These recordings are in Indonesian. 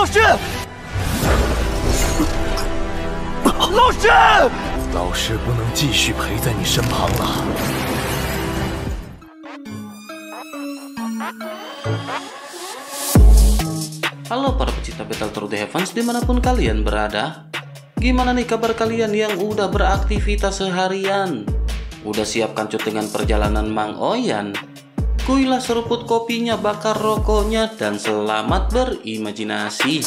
老师， 老师不能继续陪在你身旁了。 Halo para pecinta Battle Through the Heavens dimanapun kalian berada. Gimana nih kabar kalian yang udah beraktivitas seharian? Udah siap kancut dengan perjalanan Mang Oyan? Kuilah seruput kopinya, bakar rokoknya, dan selamat berimajinasi.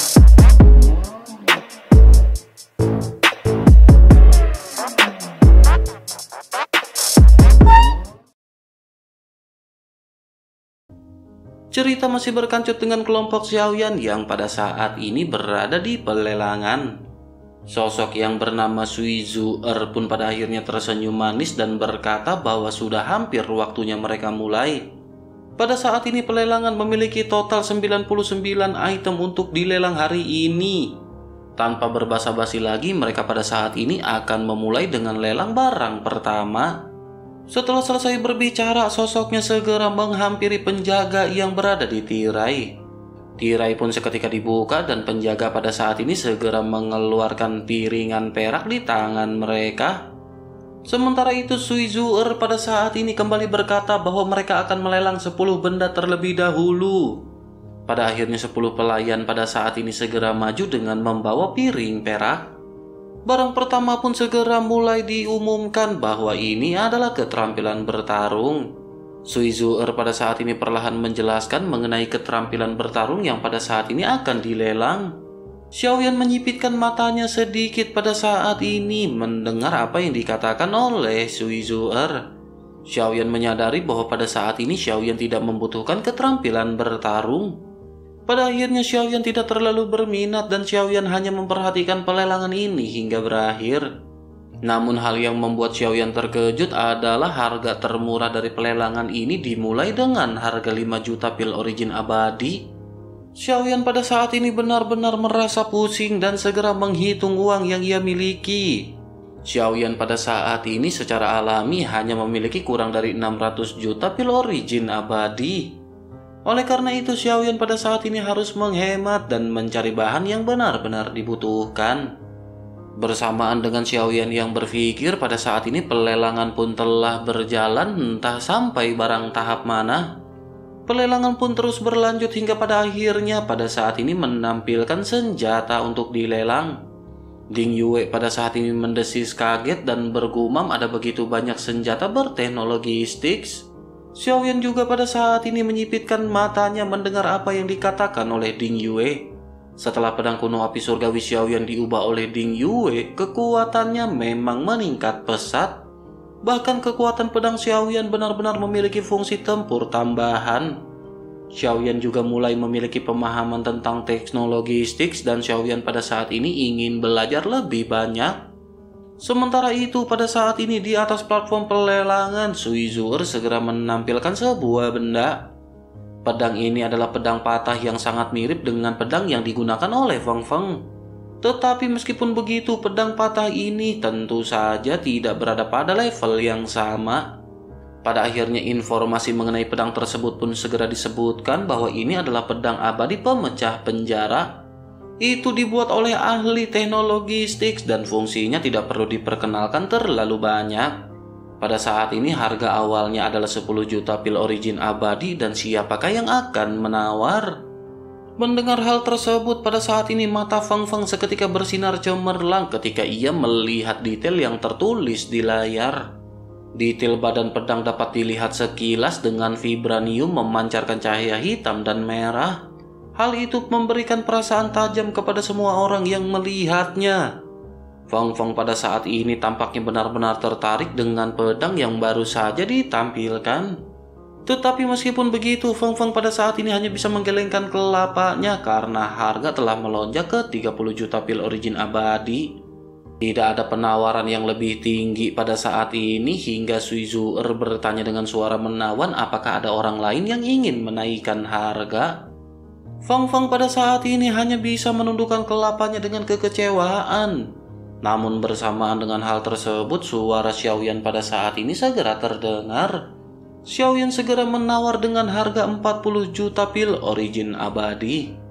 Cerita masih berkancut dengan kelompok Xiaoyan yang pada saat ini berada di pelelangan. Sosok yang bernama Sui Zu'er pun pada akhirnya tersenyum manis dan berkata bahwa sudah hampir waktunya mereka mulai. Pada saat ini pelelangan memiliki total 99 item untuk dilelang hari ini. Tanpa berbasa-basi lagi, mereka pada saat ini akan memulai dengan lelang barang pertama. Setelah selesai berbicara, sosoknya segera menghampiri penjaga yang berada di tirai. Tirai pun seketika dibuka dan penjaga pada saat ini segera mengeluarkan piringan perak di tangan mereka. Sementara itu Sui Zu'er pada saat ini kembali berkata bahwa mereka akan melelang 10 benda terlebih dahulu. Pada akhirnya 10 pelayan pada saat ini segera maju dengan membawa piring perak. Barang pertama pun segera mulai diumumkan bahwa ini adalah keterampilan bertarung. Sui Zu'er pada saat ini perlahan menjelaskan mengenai keterampilan bertarung yang pada saat ini akan dilelang. Xiaoyan menyipitkan matanya sedikit pada saat ini mendengar apa yang dikatakan oleh Sui Zu'er. Xiaoyan menyadari bahwa pada saat ini Xiaoyan tidak membutuhkan keterampilan bertarung. Pada akhirnya Xiaoyan tidak terlalu berminat dan Xiaoyan hanya memperhatikan pelelangan ini hingga berakhir. Namun hal yang membuat Xiaoyan terkejut adalah harga termurah dari pelelangan ini dimulai dengan harga 5 juta pil origin abadi. Xiaoyan pada saat ini benar-benar merasa pusing dan segera menghitung uang yang ia miliki. Xiaoyan pada saat ini secara alami hanya memiliki kurang dari 600 juta pil origin abadi. Oleh karena itu Xiaoyan pada saat ini harus menghemat dan mencari bahan yang benar-benar dibutuhkan. Bersamaan dengan Xiaoyan yang berpikir, pada saat ini pelelangan pun telah berjalan entah sampai barang tahap mana. Pelelangan pun terus berlanjut hingga pada akhirnya pada saat ini menampilkan senjata untuk dilelang. Ding Yue pada saat ini mendesis kaget dan bergumam ada begitu banyak senjata berteknologi Styx. Xiaoyan juga pada saat ini menyipitkan matanya mendengar apa yang dikatakan oleh Ding Yue. Setelah pedang kuno api surgawi Xiaoyan diubah oleh Ding Yue, kekuatannya memang meningkat pesat. Bahkan kekuatan pedang Xiaoyan benar-benar memiliki fungsi tempur tambahan. Xiaoyan juga mulai memiliki pemahaman tentang teknologi Styx dan Xiaoyan pada saat ini ingin belajar lebih banyak. Sementara itu pada saat ini di atas platform pelelangan Sui Zu'er segera menampilkan sebuah benda. Pedang ini adalah pedang patah yang sangat mirip dengan pedang yang digunakan oleh Feng Feng. Tetapi meskipun begitu pedang patah ini tentu saja tidak berada pada level yang sama. Pada akhirnya informasi mengenai pedang tersebut pun segera disebutkan bahwa ini adalah pedang abadi pemecah penjara. Itu dibuat oleh ahli teknologi Styx dan fungsinya tidak perlu diperkenalkan terlalu banyak. Pada saat ini harga awalnya adalah 10 juta pil origin abadi dan siapakah yang akan menawar? Mendengar hal tersebut pada saat ini mata Feng Feng seketika bersinar cemerlang ketika ia melihat detail yang tertulis di layar. Detail badan pedang dapat dilihat sekilas dengan vibranium memancarkan cahaya hitam dan merah. Hal itu memberikan perasaan tajam kepada semua orang yang melihatnya. Feng Feng pada saat ini tampaknya benar-benar tertarik dengan pedang yang baru saja ditampilkan. Tetapi meskipun begitu, Feng Feng pada saat ini hanya bisa menggelengkan kelapanya karena harga telah melonjak ke 30 juta pil origin abadi. Tidak ada penawaran yang lebih tinggi pada saat ini hingga Sui Zu'er bertanya dengan suara menawan apakah ada orang lain yang ingin menaikkan harga. Feng Feng pada saat ini hanya bisa menundukkan kelapanya dengan kekecewaan. Namun bersamaan dengan hal tersebut, suara Xiaoyan pada saat ini segera terdengar. Xiaoyan segera menawar dengan harga 40 juta pil origin abadi.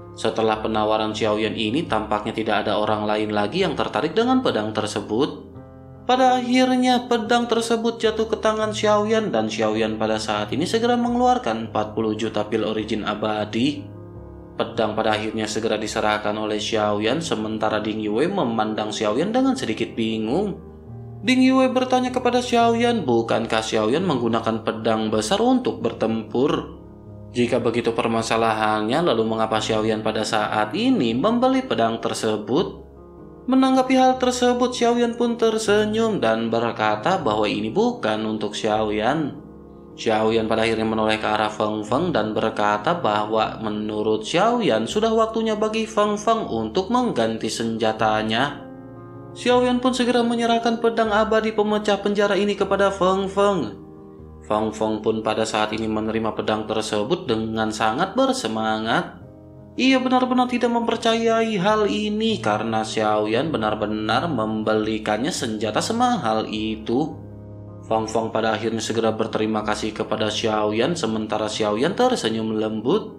Setelah penawaran Xiaoyan ini, tampaknya tidak ada orang lain lagi yang tertarik dengan pedang tersebut. Pada akhirnya pedang tersebut jatuh ke tangan Xiaoyan dan Xiaoyan pada saat ini segera mengeluarkan 40 juta pil origin abadi. Pedang pada akhirnya segera diserahkan oleh Xiaoyan, sementara Ding Yue memandang Xiaoyan dengan sedikit bingung. Ding Yue bertanya kepada Xiaoyan, bukankah Xiaoyan menggunakan pedang besar untuk bertempur? Jika begitu permasalahannya, lalu mengapa Xiaoyan pada saat ini membeli pedang tersebut? Menanggapi hal tersebut, Xiaoyan pun tersenyum dan berkata bahwa ini bukan untuk Xiaoyan. Xiaoyan pada akhirnya menoleh ke arah Feng Feng dan berkata bahwa menurut Xiaoyan sudah waktunya bagi Feng Feng untuk mengganti senjatanya. Xiaoyan pun segera menyerahkan pedang abadi pemecah penjara ini kepada Feng Feng. Feng Feng pun pada saat ini menerima pedang tersebut dengan sangat bersemangat. Ia benar-benar tidak mempercayai hal ini karena Xiaoyan benar-benar membelikannya senjata semahal itu. Feng Feng pada akhirnya segera berterima kasih kepada Xiaoyan, sementara Xiaoyan tersenyum lembut.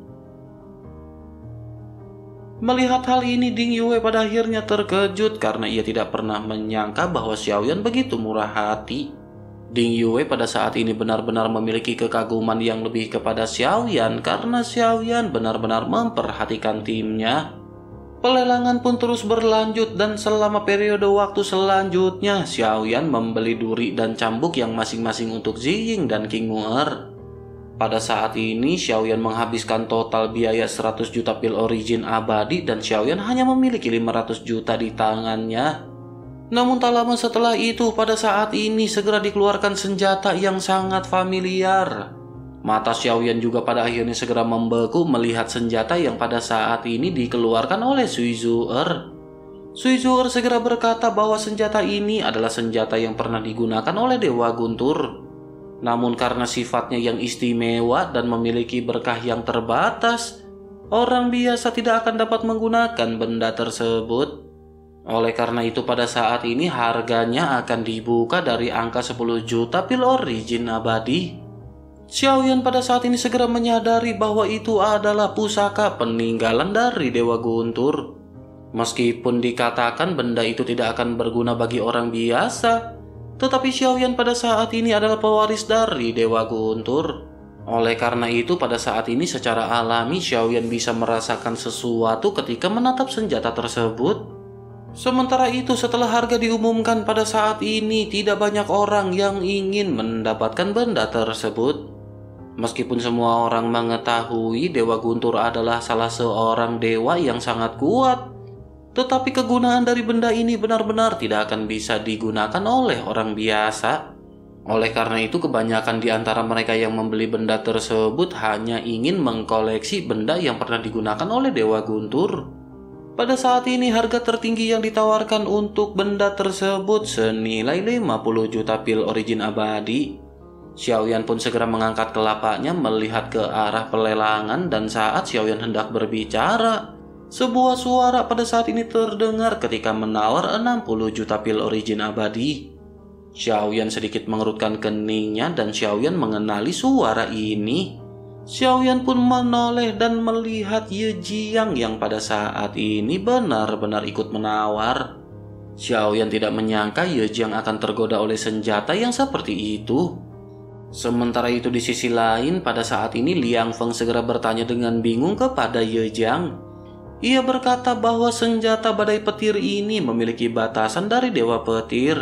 Melihat hal ini, Ding Yue pada akhirnya terkejut karena ia tidak pernah menyangka bahwa Xiaoyan begitu murah hati. Ding Yue pada saat ini benar-benar memiliki kekaguman yang lebih kepada Xiaoyan karena Xiaoyan benar-benar memperhatikan timnya. Pelelangan pun terus berlanjut dan selama periode waktu selanjutnya, Xiaoyan membeli duri dan cambuk yang masing-masing untuk Ziying dan King Mu'er. Pada saat ini, Xiaoyan menghabiskan total biaya 100 juta pil origin abadi dan Xiaoyan hanya memiliki 500 juta di tangannya. Namun tak lama setelah itu, pada saat ini segera dikeluarkan senjata yang sangat familiar. Mata Xiaoyan juga pada akhirnya segera membeku melihat senjata yang pada saat ini dikeluarkan oleh Sui Zu'er. Sui Zu'er segera berkata bahwa senjata ini adalah senjata yang pernah digunakan oleh Dewa Guntur. Namun karena sifatnya yang istimewa dan memiliki berkah yang terbatas, orang biasa tidak akan dapat menggunakan benda tersebut. Oleh karena itu pada saat ini harganya akan dibuka dari angka 10 juta pil origin abadi. Xiaoyan pada saat ini segera menyadari bahwa itu adalah pusaka peninggalan dari Dewa Guntur. Meskipun dikatakan benda itu tidak akan berguna bagi orang biasa, tetapi Xiaoyan pada saat ini adalah pewaris dari Dewa Guntur. Oleh karena itu pada saat ini secara alami Xiaoyan bisa merasakan sesuatu ketika menatap senjata tersebut. Sementara itu setelah harga diumumkan pada saat ini, tidak banyak orang yang ingin mendapatkan benda tersebut. Meskipun semua orang mengetahui Dewa Guntur adalah salah seorang dewa yang sangat kuat, tetapi kegunaan dari benda ini benar-benar tidak akan bisa digunakan oleh orang biasa. Oleh karena itu kebanyakan di antara mereka yang membeli benda tersebut hanya ingin mengkoleksi benda yang pernah digunakan oleh Dewa Guntur. Pada saat ini harga tertinggi yang ditawarkan untuk benda tersebut senilai 50 juta pil origin abadi. Xiaoyan pun segera mengangkat kelapanya melihat ke arah pelelangan dan saat Xiaoyan hendak berbicara, sebuah suara pada saat ini terdengar ketika menawar 60 juta pil origin abadi. Xiaoyan sedikit mengerutkan keningnya dan Xiaoyan mengenali suara ini. Xiaoyan pun menoleh dan melihat Ye Jiang yang pada saat ini benar-benar ikut menawar. Xiaoyan tidak menyangka Ye Jiang akan tergoda oleh senjata yang seperti itu. Sementara itu di sisi lain, pada saat ini Liang Feng segera bertanya dengan bingung kepada Ye Jiang. Ia berkata bahwa senjata badai petir ini memiliki batasan dari Dewa Petir.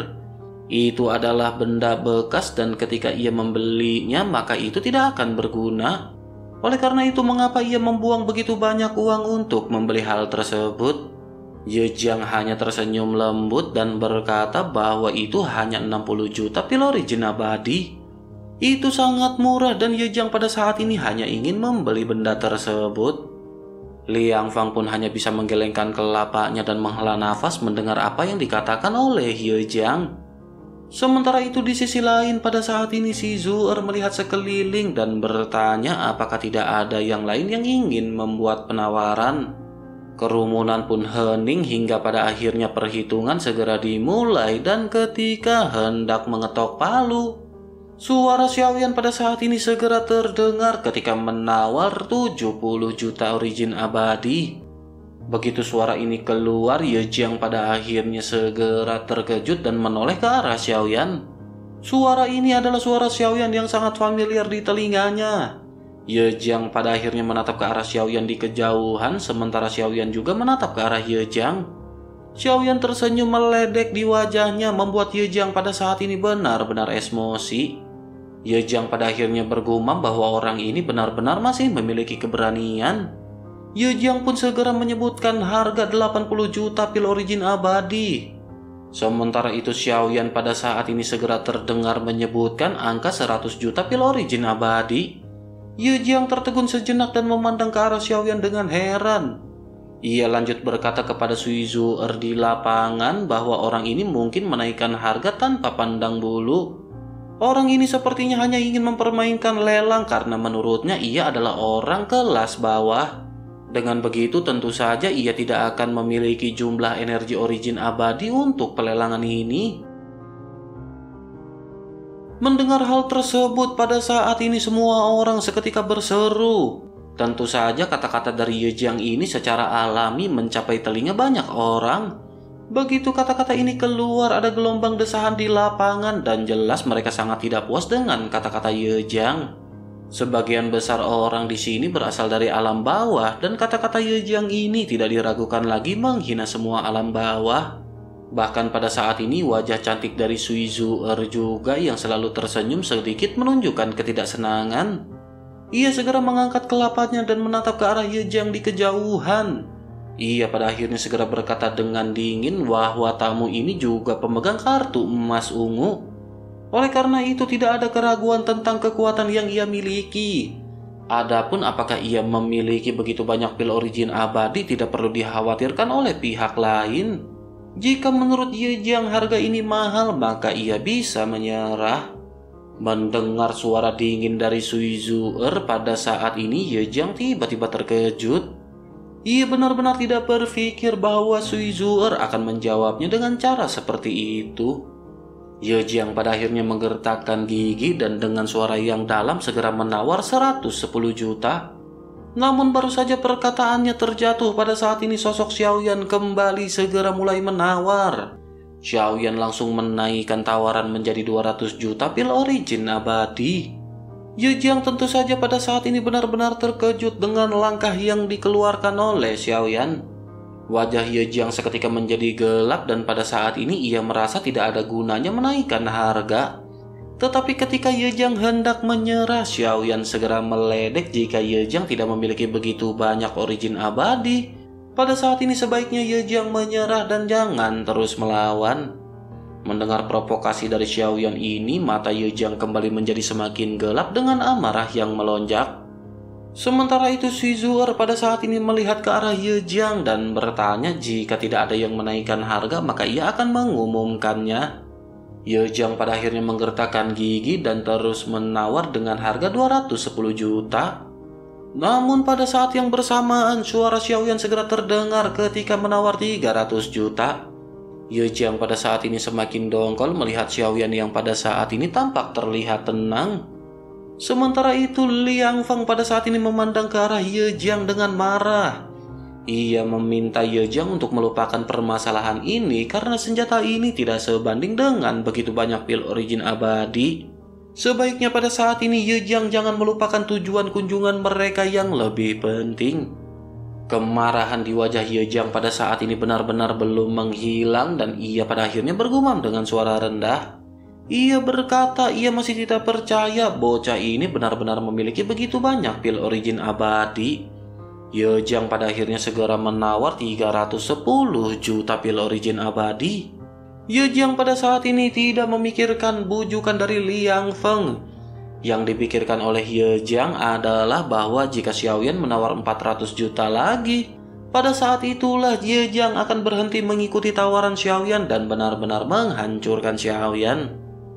Itu adalah benda bekas dan ketika ia membelinya maka itu tidak akan berguna. Oleh karena itu mengapa ia membuang begitu banyak uang untuk membeli hal tersebut? Ye Jiang hanya tersenyum lembut dan berkata bahwa itu hanya 60 juta pil origin abadi. Itu sangat murah dan Ye Jiang pada saat ini hanya ingin membeli benda tersebut. Liang Fang pun hanya bisa menggelengkan kelapanya dan menghela nafas mendengar apa yang dikatakan oleh Ye Jiang. Sementara itu di sisi lain pada saat ini si Zu'er melihat sekeliling dan bertanya apakah tidak ada yang lain yang ingin membuat penawaran. Kerumunan pun hening hingga pada akhirnya perhitungan segera dimulai dan ketika hendak mengetok palu, Suara Xiaoyan pada saat ini segera terdengar ketika menawar 70 juta origin abadi. Begitu suara ini keluar, Ye Jiang pada akhirnya segera terkejut dan menoleh ke arah Xiaoyan. Suara ini adalah suara Xiaoyan yang sangat familiar di telinganya. Ye Jiang pada akhirnya menatap ke arah Xiaoyan di kejauhan, sementara Xiaoyan juga menatap ke arah Ye Jiang. Xiaoyan tersenyum meledek di wajahnya, membuat Ye Jiang pada saat ini benar-benar emosi. Ye Jiang pada akhirnya bergumam bahwa orang ini benar-benar masih memiliki keberanian. Ye Jiang pun segera menyebutkan harga 80 juta pil origin abadi. Sementara itu Xiaoyan pada saat ini segera terdengar menyebutkan angka 100 juta pil origin abadi. Ye Jiang tertegun sejenak dan memandang ke arah Xiaoyan dengan heran. Ia lanjut berkata kepada Sui Zu'er di lapangan bahwa orang ini mungkin menaikkan harga tanpa pandang bulu. Orang ini sepertinya hanya ingin mempermainkan lelang karena menurutnya ia adalah orang kelas bawah. Dengan begitu tentu saja ia tidak akan memiliki jumlah energi origin abadi untuk pelelangan ini. Mendengar hal tersebut pada saat ini semua orang seketika berseru. Tentu saja kata-kata dari Ye Jiang ini secara alami mencapai telinga banyak orang. Begitu kata-kata ini keluar, ada gelombang desahan di lapangan dan jelas mereka sangat tidak puas dengan kata-kata Ye Jiang. Sebagian besar orang di sini berasal dari alam bawah dan kata-kata Ye Jiang ini tidak diragukan lagi menghina semua alam bawah. Bahkan pada saat ini wajah cantik dari Sui Zu'er juga yang selalu tersenyum sedikit menunjukkan ketidaksenangan. Ia segera mengangkat kelapanya dan menatap ke arah Ye Jiang di kejauhan. Ia pada akhirnya segera berkata dengan dingin bahwa tamu ini juga pemegang kartu emas ungu. Oleh karena itu tidak ada keraguan tentang kekuatan yang ia miliki. Adapun apakah ia memiliki begitu banyak pil origin abadi tidak perlu dikhawatirkan oleh pihak lain. Jika menurut Ye Jiang harga ini mahal, maka ia bisa menyerah. Mendengar suara dingin dari Sui Zu'er pada saat ini, Ye Jiang tiba-tiba terkejut. Ia benar-benar tidak berpikir bahwa Sui Zu'er akan menjawabnya dengan cara seperti itu. Ye Jiang pada akhirnya menggertakkan gigi dan dengan suara yang dalam segera menawar 110 juta. Namun baru saja perkataannya terjatuh pada saat ini sosok Xiaoyan kembali segera mulai menawar. Xiaoyan langsung menaikkan tawaran menjadi 200 juta pil origin abadi. Ye Jiang tentu saja pada saat ini benar-benar terkejut dengan langkah yang dikeluarkan oleh Xiaoyan. Wajah Ye Jiang seketika menjadi gelap dan pada saat ini ia merasa tidak ada gunanya menaikkan harga. Tetapi ketika Ye Jiang hendak menyerah, Xiaoyan segera meledek jika Ye Jiang tidak memiliki begitu banyak origin abadi. Pada saat ini sebaiknya Ye Jiang menyerah dan jangan terus melawan. Mendengar provokasi dari Xiaoyan ini, mata Ye Jiang kembali menjadi semakin gelap dengan amarah yang melonjak. Sementara itu Sui Zu'er pada saat ini melihat ke arah Ye Jiang dan bertanya jika tidak ada yang menaikkan harga maka ia akan mengumumkannya. Ye Jiang pada akhirnya menggertakkan gigi dan terus menawar dengan harga 210 juta. Namun pada saat yang bersamaan suara Xiaoyan segera terdengar ketika menawar 300 juta. Ye Jiang pada saat ini semakin dongkol melihat Xiaoyan yang pada saat ini tampak terlihat tenang. Sementara itu Liang Feng pada saat ini memandang ke arah Ye Jiang dengan marah. Ia meminta Ye Jiang untuk melupakan permasalahan ini karena senjata ini tidak sebanding dengan begitu banyak pil origin abadi. Sebaiknya pada saat ini Ye Jiang jangan melupakan tujuan kunjungan mereka yang lebih penting. Kemarahan di wajah Ye Jiang pada saat ini benar-benar belum menghilang dan ia pada akhirnya bergumam dengan suara rendah. Ia berkata ia masih tidak percaya bocah ini benar-benar memiliki begitu banyak pil origin abadi. Ye Jiang pada akhirnya segera menawar 310 juta pil origin abadi. Ye Jiang pada saat ini tidak memikirkan bujukan dari Liang Feng. Yang dipikirkan oleh Ye Jiang adalah bahwa jika Xiaoyan menawar 400 juta lagi, pada saat itulah Ye Jiang akan berhenti mengikuti tawaran Xiaoyan dan benar-benar menghancurkan Xiaoyan.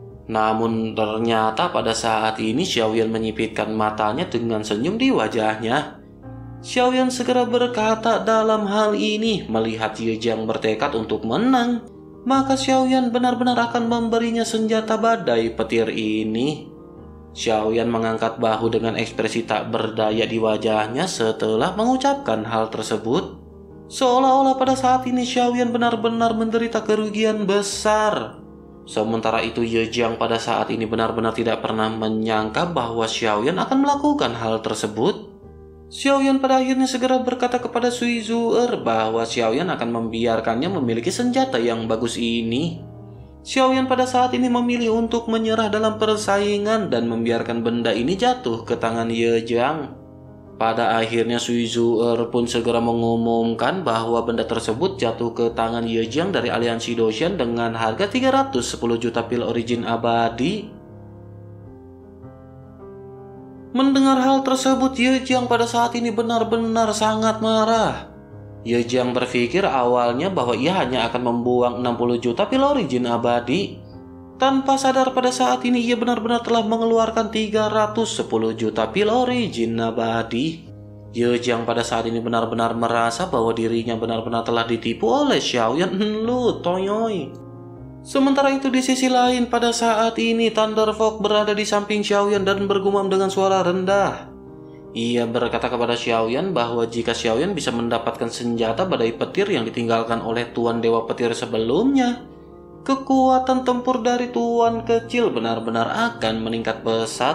Namun ternyata pada saat ini Xiaoyan menyipitkan matanya dengan senyum di wajahnya. Xiaoyan segera berkata dalam hal ini melihat Ye Jiang bertekad untuk menang, maka Xiaoyan benar-benar akan memberinya senjata badai petir ini. Xiaoyan mengangkat bahu dengan ekspresi tak berdaya di wajahnya setelah mengucapkan hal tersebut. Seolah-olah pada saat ini Xiaoyan benar-benar menderita kerugian besar. Sementara itu Ye Jiang pada saat ini benar-benar tidak pernah menyangka bahwa Xiaoyan akan melakukan hal tersebut. Xiaoyan pada akhirnya segera berkata kepada Sui Zu'er bahwa Xiaoyan akan membiarkannya memiliki senjata yang bagus ini. Xiaoyan pada saat ini memilih untuk menyerah dalam persaingan dan membiarkan benda ini jatuh ke tangan Ye Jiang. Pada akhirnya Sui Zu'er pun segera mengumumkan bahwa benda tersebut jatuh ke tangan Ye Jiang dari aliansi Doshan dengan harga 310 juta pil origin abadi. Mendengar hal tersebut, Ye Jiang pada saat ini benar-benar sangat marah. Ye Jiang berpikir awalnya bahwa ia hanya akan membuang 60 juta pil origin abadi. Tanpa sadar pada saat ini ia benar-benar telah mengeluarkan 310 juta pil origin abadi. Ye Jiang pada saat ini benar-benar merasa bahwa dirinya benar-benar telah ditipu oleh Xiaoyan Lu Toyoy. Sementara itu di sisi lain pada saat ini Thunder Fox berada di samping Xiaoyan dan bergumam dengan suara rendah. Ia berkata kepada Xiaoyan bahwa jika Xiaoyan bisa mendapatkan senjata badai petir yang ditinggalkan oleh Tuan Dewa Petir sebelumnya, kekuatan tempur dari Tuan Kecil benar-benar akan meningkat pesat.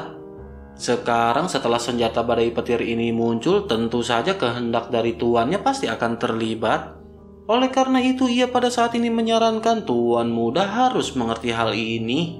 Sekarang setelah senjata badai petir ini muncul, tentu saja kehendak dari tuannya pasti akan terlibat. Oleh karena itu ia pada saat ini menyarankan Tuan Muda harus mengerti hal ini.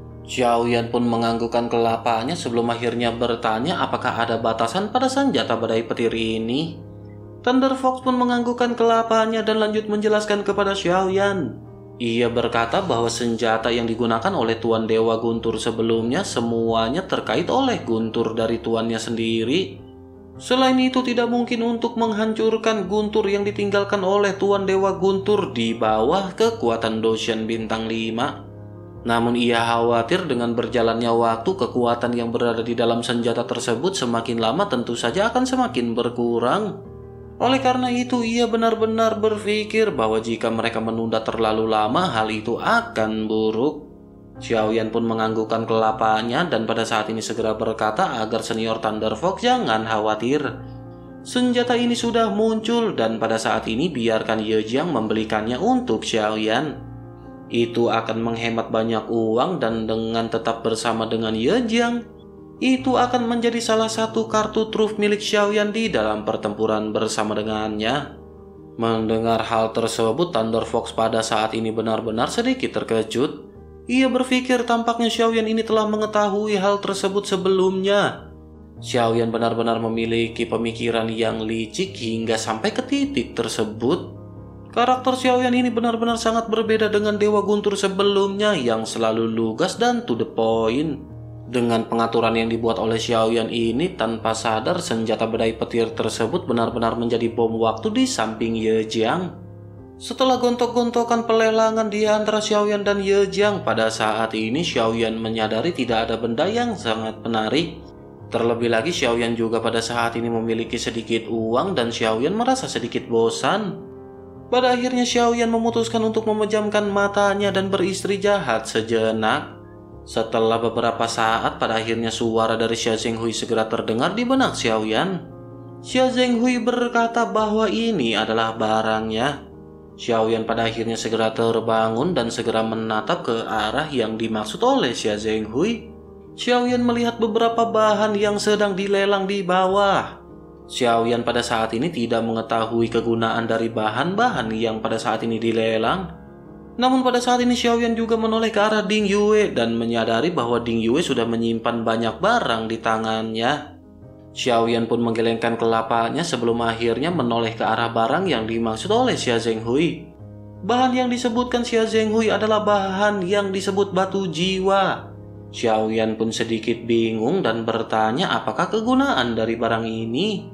Xiaoyan pun menganggukkan kelapanya sebelum akhirnya bertanya apakah ada batasan pada senjata badai petir ini. Thunder Fox pun menganggukkan kelapanya dan lanjut menjelaskan kepada Xiaoyan. Ia berkata bahwa senjata yang digunakan oleh Tuan Dewa Guntur sebelumnya semuanya terkait oleh Guntur dari tuannya sendiri. Selain itu tidak mungkin untuk menghancurkan Guntur yang ditinggalkan oleh Tuan Dewa Guntur di bawah kekuatan Doshan bintang 5. Namun ia khawatir dengan berjalannya waktu kekuatan yang berada di dalam senjata tersebut semakin lama tentu saja akan semakin berkurang. Oleh karena itu ia benar-benar berpikir bahwa jika mereka menunda terlalu lama hal itu akan buruk. Xiaoyan pun menganggukkan kelapanya dan pada saat ini segera berkata agar senior Thunder Fox jangan khawatir. Senjata ini sudah muncul dan pada saat ini biarkan Ye Jiang membelikannya untuk Xiaoyan. Itu akan menghemat banyak uang dan dengan tetap bersama dengan Ye Jiang, itu akan menjadi salah satu kartu truf milik Xiaoyan di dalam pertempuran bersama dengannya. Mendengar hal tersebut, Thunder Fox pada saat ini benar-benar sedikit terkejut. Ia berpikir tampaknya Xiaoyan ini telah mengetahui hal tersebut sebelumnya. Xiaoyan benar-benar memiliki pemikiran yang licik hingga sampai ke titik tersebut. Karakter Xiaoyan ini benar-benar sangat berbeda dengan Dewa Guntur sebelumnya yang selalu lugas dan to the point. Dengan pengaturan yang dibuat oleh Xiaoyan ini, tanpa sadar senjata badai petir tersebut benar-benar menjadi bom waktu di samping Ye Jiang. Setelah gontok-gontokan pelelangan di antara Xiaoyan dan Ye Jiang, pada saat ini Xiaoyan menyadari tidak ada benda yang sangat menarik. Terlebih lagi Xiaoyan juga pada saat ini memiliki sedikit uang dan Xiaoyan merasa sedikit bosan. Pada akhirnya Xiaoyan memutuskan untuk memejamkan matanya dan beristri jahat sejenak. Setelah beberapa saat, pada akhirnya suara dari Xia Zhenghui segera terdengar di benak Xiaoyan. Xia Zhenghui berkata bahwa ini adalah barangnya. Xiaoyan pada akhirnya segera terbangun dan segera menatap ke arah yang dimaksud oleh Xia Zhenghui. Xiaoyan melihat beberapa bahan yang sedang dilelang di bawah. Xiaoyan pada saat ini tidak mengetahui kegunaan dari bahan-bahan yang pada saat ini dilelang. Namun pada saat ini Xiaoyan juga menoleh ke arah Ding Yue dan menyadari bahwa Ding Yue sudah menyimpan banyak barang di tangannya. Xiaoyan pun menggelengkan kelapanya sebelum akhirnya menoleh ke arah barang yang dimaksud oleh Xia Zhenghui. Bahan yang disebutkan Xia Zhenghui adalah bahan yang disebut batu jiwa. Xiaoyan pun sedikit bingung dan bertanya apakah kegunaan dari barang ini.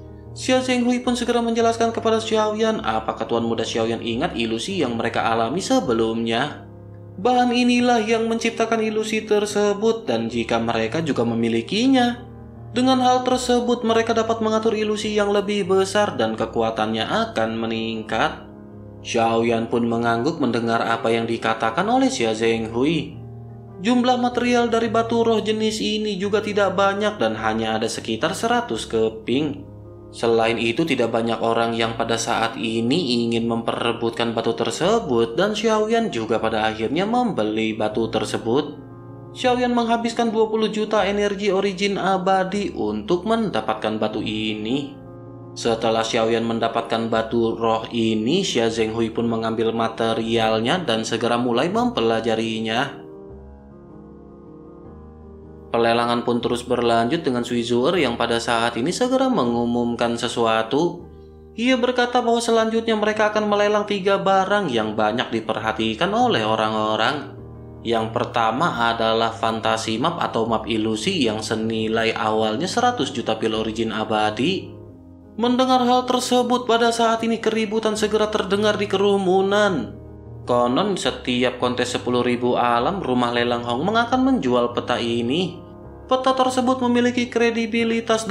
Xia Zhenghui pun segera menjelaskan kepada Xiaoyan apakah Tuan Muda Xiaoyan ingat ilusi yang mereka alami sebelumnya. Bahan inilah yang menciptakan ilusi tersebut dan jika mereka juga memilikinya, dengan hal tersebut mereka dapat mengatur ilusi yang lebih besar dan kekuatannya akan meningkat. Xiaoyan pun mengangguk mendengar apa yang dikatakan oleh Xia Zhenghui. Jumlah material dari batu roh jenis ini juga tidak banyak dan hanya ada sekitar 100 keping. Selain itu tidak banyak orang yang pada saat ini ingin memperebutkan batu tersebut dan Xiaoyan juga pada akhirnya membeli batu tersebut. Xiaoyan menghabiskan 20 juta energi origin abadi untuk mendapatkan batu ini. Setelah Xiaoyan mendapatkan batu roh ini, Xia Zhenghui pun mengambil materialnya dan segera mulai mempelajarinya. Pelelangan pun terus berlanjut dengan Sui Zu'er yang pada saat ini segera mengumumkan sesuatu. Ia berkata bahwa selanjutnya mereka akan melelang 3 barang yang banyak diperhatikan oleh orang-orang. Yang pertama adalah fantasi map atau map ilusi yang senilai awalnya 100 juta pil origin abadi. Mendengar hal tersebut pada saat ini keributan segera terdengar di kerumunan. Konon setiap kontes 10.000 alam rumah lelang Hongmeng akan menjual peta ini. Peta tersebut memiliki kredibilitas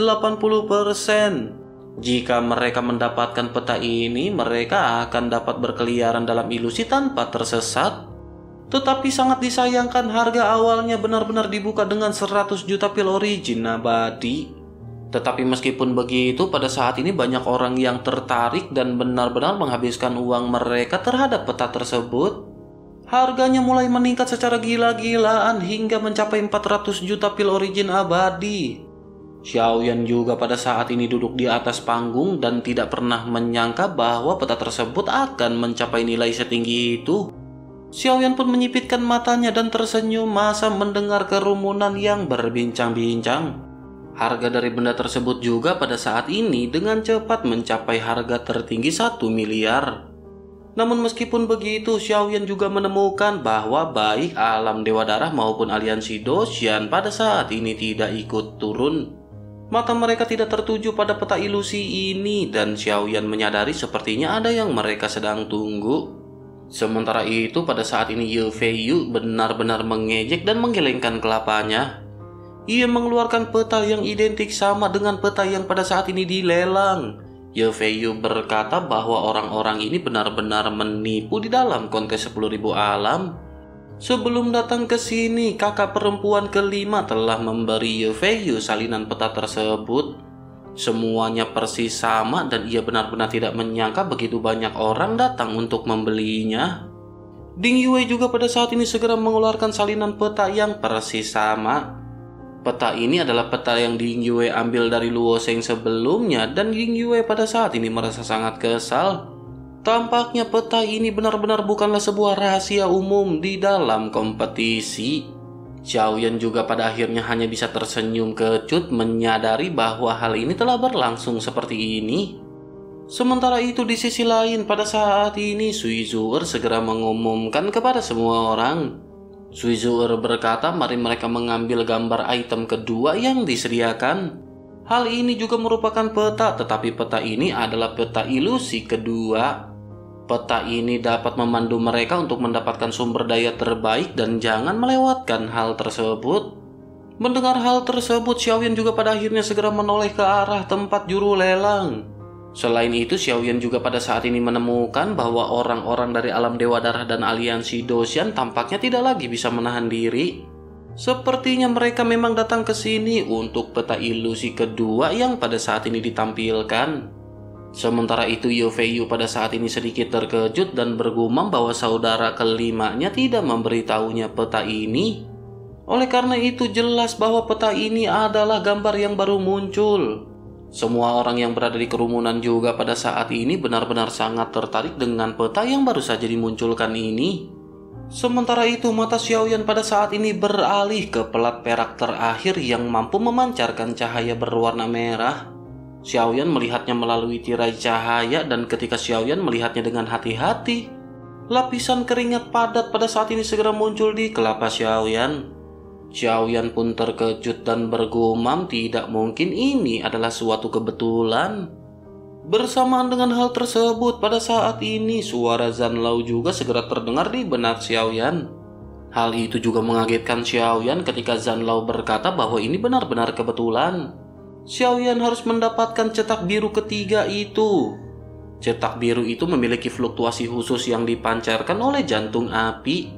80%. Jika mereka mendapatkan peta ini, mereka akan dapat berkeliaran dalam ilusi tanpa tersesat. Tetapi sangat disayangkan harga awalnya benar-benar dibuka dengan 100 juta pil origin abadi. Tetapi meskipun begitu, pada saat ini banyak orang yang tertarik dan benar-benar menghabiskan uang mereka terhadap peta tersebut. Harganya mulai meningkat secara gila-gilaan hingga mencapai 400 juta pil origin abadi. Xiaoyan juga pada saat ini duduk di atas panggung dan tidak pernah menyangka bahwa peta tersebut akan mencapai nilai setinggi itu. Xiaoyan pun menyipitkan matanya dan tersenyum masa mendengar kerumunan yang berbincang-bincang. Harga dari benda tersebut juga pada saat ini dengan cepat mencapai harga tertinggi 1 miliar. Namun meskipun begitu, Xiaoyan juga menemukan bahwa baik alam Dewa Darah maupun aliansi Doshan pada saat ini tidak ikut turun. Mata mereka tidak tertuju pada peta ilusi ini dan Xiaoyan menyadari sepertinya ada yang mereka sedang tunggu. Sementara itu pada saat ini Ye Feiyu benar-benar mengejek dan menggelengkan kelapanya. Ia mengeluarkan peta yang identik sama dengan peta yang pada saat ini dilelang. Ye Feiyu berkata bahwa orang-orang ini benar-benar menipu di dalam kontes 10.000 alam. Sebelum datang ke sini, kakak perempuan kelima telah memberi Ye Feiyu salinan peta tersebut. Semuanya persis sama dan ia benar-benar tidak menyangka begitu banyak orang datang untuk membelinya. Ding Yue juga pada saat ini segera mengeluarkan salinan peta yang persis sama. Peta ini adalah peta yang Ding Yue ambil dari Luo Sheng sebelumnya dan Ding Yue pada saat ini merasa sangat kesal. Tampaknya peta ini benar-benar bukanlah sebuah rahasia umum di dalam kompetisi. Xiaoyan juga pada akhirnya hanya bisa tersenyum kecut menyadari bahwa hal ini telah berlangsung seperti ini. Sementara itu di sisi lain pada saat ini Sui Zu'er segera mengumumkan kepada semua orang. Sui Zu'er berkata mari mereka mengambil gambar item kedua yang disediakan. Hal ini juga merupakan peta, tetapi peta ini adalah peta ilusi kedua. Peta ini dapat memandu mereka untuk mendapatkan sumber daya terbaik dan jangan melewatkan hal tersebut. Mendengar hal tersebut, Xiaoyan juga pada akhirnya segera menoleh ke arah tempat juru lelang. Selain itu, Xiaoyan juga pada saat ini menemukan bahwa orang-orang dari alam Dewa Darah dan aliansi Doshan tampaknya tidak lagi bisa menahan diri. Sepertinya mereka memang datang ke sini untuk peta ilusi kedua yang pada saat ini ditampilkan. Sementara itu, Ye Feiyu pada saat ini sedikit terkejut dan bergumam bahwa saudara kelimanya tidak memberitahunya peta ini. Oleh karena itu, jelas bahwa peta ini adalah gambar yang baru muncul. Semua orang yang berada di kerumunan juga pada saat ini benar-benar sangat tertarik dengan peta yang baru saja dimunculkan ini. Sementara itu, mata Xiaoyan pada saat ini beralih ke pelat perak terakhir yang mampu memancarkan cahaya berwarna merah. Xiaoyan melihatnya melalui tirai cahaya dan ketika Xiaoyan melihatnya dengan hati-hati, lapisan keringat padat pada saat ini segera muncul di kelapa Xiaoyan. Xiaoyan pun terkejut dan bergumam tidak mungkin ini adalah suatu kebetulan. Bersamaan dengan hal tersebut, pada saat ini suara Zanlao juga segera terdengar di benak Xiaoyan. Hal itu juga mengagetkan Xiaoyan ketika Zanlao berkata bahwa ini benar-benar kebetulan. Xiaoyan harus mendapatkan cetak biru ketiga itu. Cetak biru itu memiliki fluktuasi khusus yang dipancarkan oleh jantung api.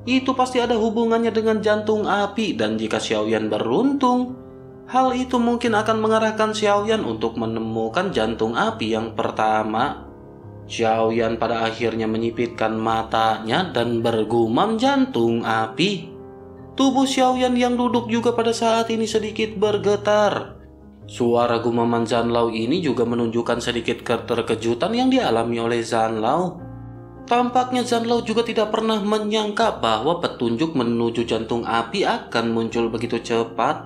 Itu pasti ada hubungannya dengan jantung api, dan jika Xiaoyan beruntung, hal itu mungkin akan mengarahkan Xiaoyan untuk menemukan jantung api yang pertama. Xiaoyan pada akhirnya menyipitkan matanya dan bergumam jantung api. Tubuh Xiaoyan yang duduk juga pada saat ini sedikit bergetar. Suara gumaman Zanlao ini juga menunjukkan sedikit keterkejutan yang dialami oleh Zanlao. Tampaknya Zanlao juga tidak pernah menyangka bahwa petunjuk menuju jantung api akan muncul begitu cepat.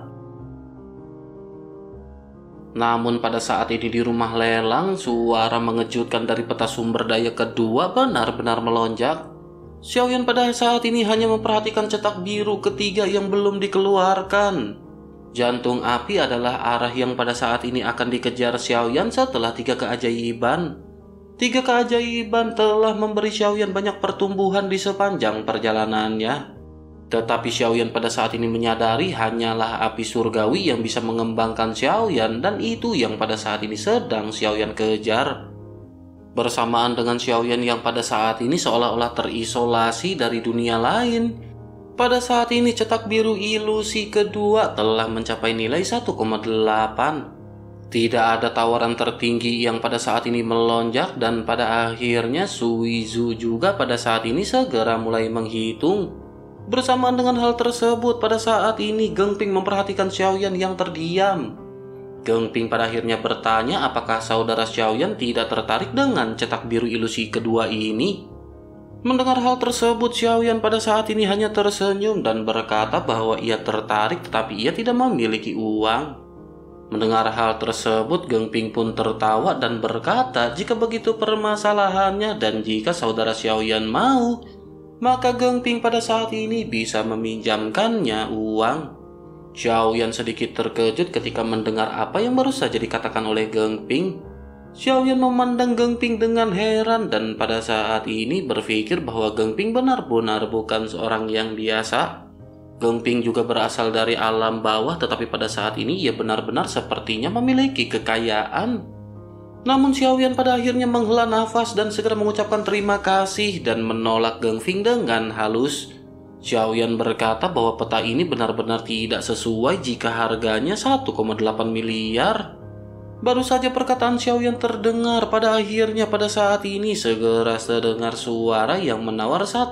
Namun pada saat ini di rumah lelang, suara mengejutkan dari peta sumber daya kedua benar-benar melonjak. Xiaoyan pada saat ini hanya memperhatikan cetak biru ketiga yang belum dikeluarkan. Jantung api adalah arah yang pada saat ini akan dikejar Xiaoyan setelah 3 keajaiban. 3 keajaiban telah memberi Xiaoyan banyak pertumbuhan di sepanjang perjalanannya. Tetapi Xiaoyan pada saat ini menyadari hanyalah api surgawi yang bisa mengembangkan Xiaoyan, dan itu yang pada saat ini sedang Xiaoyan kejar. Bersamaan dengan Xiaoyan yang pada saat ini seolah-olah terisolasi dari dunia lain, pada saat ini cetak biru ilusi kedua telah mencapai nilai 1,8. Tidak ada tawaran tertinggi yang pada saat ini melonjak, dan pada akhirnya Suizu juga pada saat ini segera mulai menghitung. Bersamaan dengan hal tersebut, pada saat ini Genping memperhatikan Xiaoyan yang terdiam. Genping pada akhirnya bertanya apakah saudara Xiaoyan tidak tertarik dengan cetak biru ilusi kedua ini. Mendengar hal tersebut, Xiaoyan pada saat ini hanya tersenyum dan berkata bahwa ia tertarik tetapi ia tidak memiliki uang. Mendengar hal tersebut, Genping pun tertawa dan berkata jika begitu permasalahannya dan jika saudara Xiaoyan mau, maka Genping pada saat ini bisa meminjamkannya uang. Xiaoyan sedikit terkejut ketika mendengar apa yang baru saja dikatakan oleh Genping. Xiaoyan memandang Genping dengan heran dan pada saat ini berpikir bahwa Genping benar-benar bukan seorang yang biasa. Genping juga berasal dari alam bawah, tetapi pada saat ini ia benar-benar sepertinya memiliki kekayaan. Namun Xiaoyan pada akhirnya menghela nafas dan segera mengucapkan terima kasih dan menolak Genping dengan halus. Xiaoyan berkata bahwa peta ini benar-benar tidak sesuai jika harganya 1,8 miliar. Baru saja perkataan Xiaoyan terdengar, pada akhirnya pada saat ini segera terdengar suara yang menawar 1,9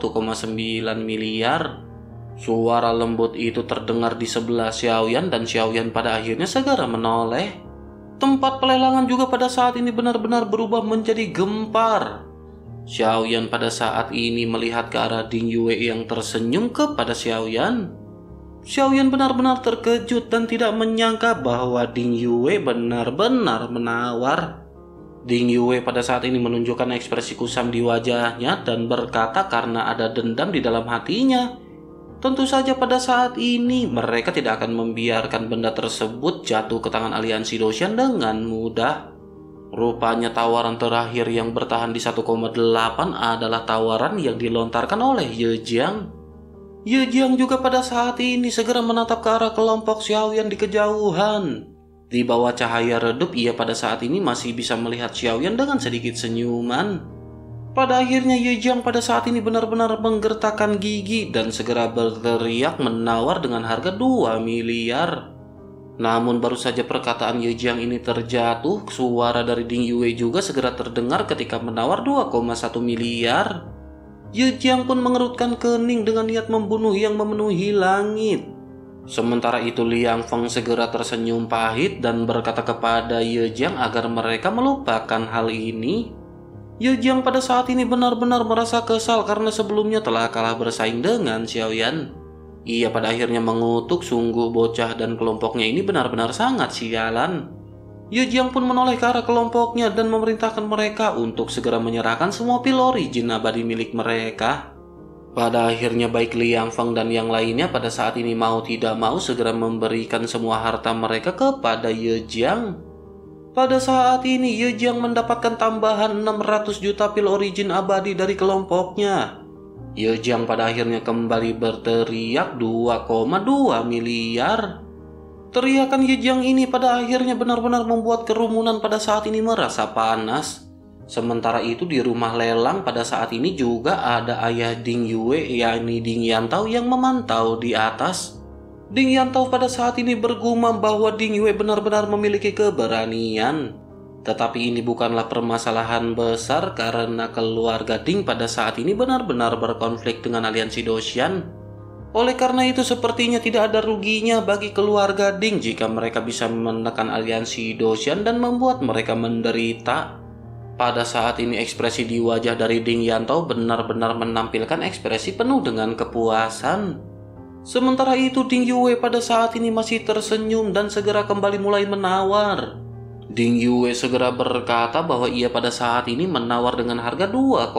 miliar. Suara lembut itu terdengar di sebelah Xiaoyan dan Xiaoyan pada akhirnya segera menoleh. Tempat pelelangan juga pada saat ini benar-benar berubah menjadi gempar. Xiaoyan pada saat ini melihat ke arah Ding Yue yang tersenyum kepada Xiaoyan. Xiaoyan benar-benar terkejut dan tidak menyangka bahwa Ding Yue benar-benar menawar. Ding Yue pada saat ini menunjukkan ekspresi kusam di wajahnya dan berkata karena ada dendam di dalam hatinya. Tentu saja pada saat ini mereka tidak akan membiarkan benda tersebut jatuh ke tangan aliansi Doshan dengan mudah. Rupanya tawaran terakhir yang bertahan di 1,8 adalah tawaran yang dilontarkan oleh Ye Jiang. Ye Jiang juga pada saat ini segera menatap ke arah kelompok Xiaoyan di kejauhan. Di bawah cahaya redup, ia pada saat ini masih bisa melihat Xiaoyan dengan sedikit senyuman. Pada akhirnya Ye Jiang pada saat ini benar-benar menggertakkan gigi dan segera berteriak menawar dengan harga 2 miliar. Namun baru saja perkataan Ye Jiang ini terjatuh, suara dari Ding Yue juga segera terdengar ketika menawar 2,1 miliar. Ye Jiang pun mengerutkan kening dengan niat membunuh yang memenuhi langit. Sementara itu Liang Feng segera tersenyum pahit dan berkata kepada Ye Jiang agar mereka melupakan hal ini. Ye Jiang pada saat ini benar-benar merasa kesal karena sebelumnya telah kalah bersaing dengan Xiaoyan. Ia pada akhirnya mengutuk, sungguh bocah dan kelompoknya ini benar-benar sangat sialan. Ye Jiang pun menoleh ke arah kelompoknya dan memerintahkan mereka untuk segera menyerahkan semua pil origin abadi milik mereka. Pada akhirnya baik Liang Feng dan yang lainnya pada saat ini mau tidak mau segera memberikan semua harta mereka kepada Ye Jiang. Pada saat ini Ye Jiang mendapatkan tambahan 600 juta pil origin abadi dari kelompoknya. Ye Jiang pada akhirnya kembali berteriak 2,2 miliar. Teriakan Ye Jiang ini pada akhirnya benar-benar membuat kerumunan pada saat ini merasa panas. Sementara itu di rumah lelang pada saat ini juga ada ayah Ding Yue, yakni Ding Yantao yang memantau di atas. Ding Yantao pada saat ini bergumam bahwa Ding Yue benar-benar memiliki keberanian. Tetapi ini bukanlah permasalahan besar karena keluarga Ding pada saat ini benar-benar berkonflik dengan aliansi Doshan. Oleh karena itu sepertinya tidak ada ruginya bagi keluarga Ding jika mereka bisa menekan aliansi Doshan dan membuat mereka menderita. Pada saat ini ekspresi di wajah dari Ding Yantao benar-benar menampilkan ekspresi penuh dengan kepuasan. Sementara itu Ding Yue pada saat ini masih tersenyum dan segera kembali mulai menawar. Ding Yue segera berkata bahwa ia pada saat ini menawar dengan harga 2,5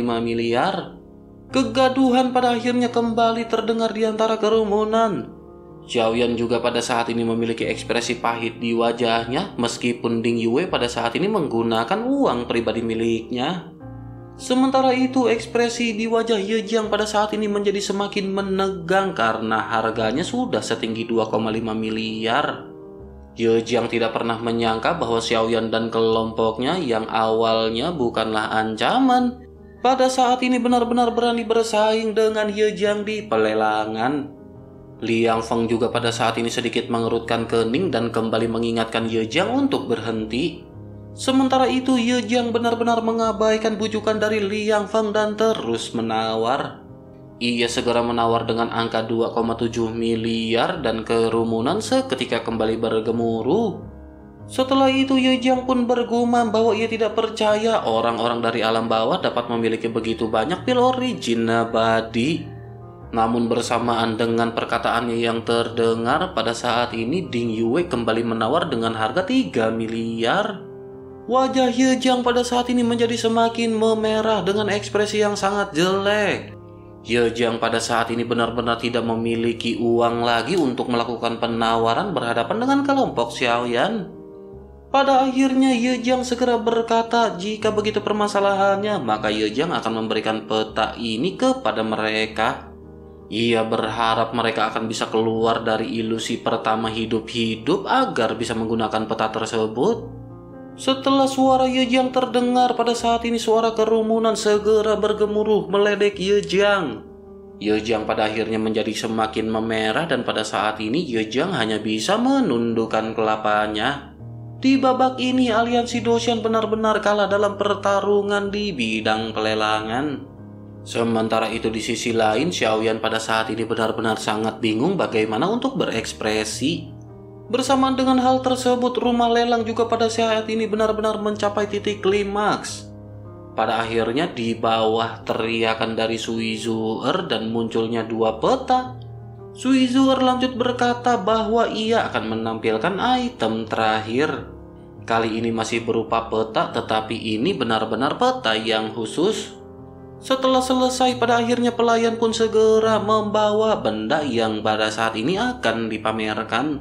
miliar. Kegaduhan pada akhirnya kembali terdengar di antara kerumunan. Xiaoyan juga pada saat ini memiliki ekspresi pahit di wajahnya meskipun Ding Yue pada saat ini menggunakan uang pribadi miliknya. Sementara itu ekspresi di wajah Ye Jiang pada saat ini menjadi semakin menegang karena harganya sudah setinggi 2,5 miliar. Ye Jiang tidak pernah menyangka bahwa Xiaoyan dan kelompoknya yang awalnya bukanlah ancaman, pada saat ini benar-benar berani bersaing dengan Ye Jiang di pelelangan. Liang Feng juga pada saat ini sedikit mengerutkan kening dan kembali mengingatkan Ye Jiang untuk berhenti. Sementara itu Ye Jiang benar-benar mengabaikan bujukan dari Liang Feng dan terus menawar. Ia segera menawar dengan angka 2,7 miliar dan kerumunan seketika kembali bergemuruh. Setelah itu Ye Jiang pun bergumam bahwa ia tidak percaya orang-orang dari alam bawah dapat memiliki begitu banyak pil origin abadi. Namun bersamaan dengan perkataannya yang terdengar pada saat ini Ding Yue kembali menawar dengan harga 3 miliar. Wajah Ye Jiang pada saat ini menjadi semakin memerah dengan ekspresi yang sangat jelek. Ye Jiang pada saat ini benar-benar tidak memiliki uang lagi untuk melakukan penawaran berhadapan dengan kelompok Xiaoyan. Pada akhirnya Ye Jiang segera berkata jika begitu permasalahannya maka Ye Jiang akan memberikan peta ini kepada mereka. Ia berharap mereka akan bisa keluar dari ilusi pertama hidup-hidup agar bisa menggunakan peta tersebut. Setelah suara Ye Jiang terdengar pada saat ini suara kerumunan segera bergemuruh meledek Ye Jiang. Ye Jiang pada akhirnya menjadi semakin memerah dan pada saat ini Ye Jiang hanya bisa menundukkan kelapanya. Di babak ini aliansi Doshan benar-benar kalah dalam pertarungan di bidang pelelangan. Sementara itu di sisi lain Xiaoyan pada saat ini benar-benar sangat bingung bagaimana untuk berekspresi. Bersamaan dengan hal tersebut rumah lelang juga pada saat ini benar-benar mencapai titik klimaks. Pada akhirnya di bawah teriakan dari Sui Zuer dan munculnya 2 peta. Sui Zuer lanjut berkata bahwa ia akan menampilkan item terakhir. Kali ini masih berupa peta tetapi ini benar-benar peta yang khusus. Setelah selesai pada akhirnya pelayan pun segera membawa benda yang pada saat ini akan dipamerkan.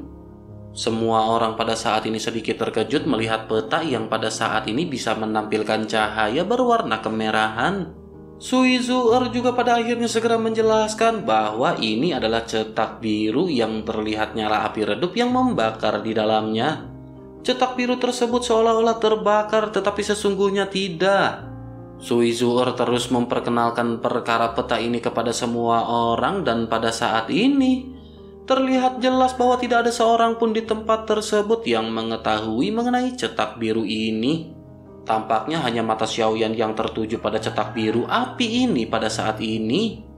Semua orang pada saat ini sedikit terkejut melihat peta yang pada saat ini bisa menampilkan cahaya berwarna kemerahan. Sui Zuer juga pada akhirnya segera menjelaskan bahwa ini adalah cetak biru yang terlihat nyala api redup yang membakar di dalamnya. Cetak biru tersebut seolah-olah terbakar tetapi sesungguhnya tidak. Sui Zuer terus memperkenalkan perkara peta ini kepada semua orang dan pada saat ini terlihat jelas bahwa tidak ada seorang pun di tempat tersebut yang mengetahui mengenai cetak biru ini. Tampaknya hanya mata Xiaoyan yang tertuju pada cetak biru api ini pada saat ini.